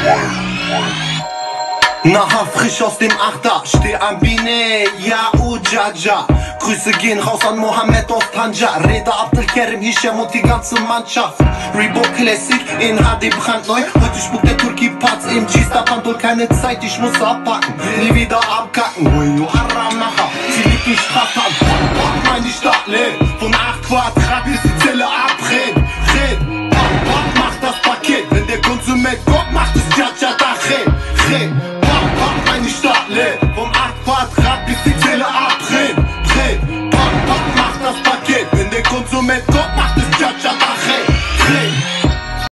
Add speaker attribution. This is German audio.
Speaker 1: Naha, frisch aus dem Achter, steh am Bine, ja Ujaja. Grüße gehen raus an Mohammed aus Tanja, Reda Abdelkerim, Hisham und die ganze Mannschaft. Reebok Classic in HD brandneu, heute spuckt der Turki Parts im G-Star Pantol, keine Zeit, ich muss abpacken, nie wieder abkacken. Ui, Haram nachher, sie liegt nicht Straftat, Bock mein die Stadt leer, von 8 Quadrat bis die Zelle abred, Bock macht das Paket, wenn der Konsument Bock macht, ist Jaja da, red.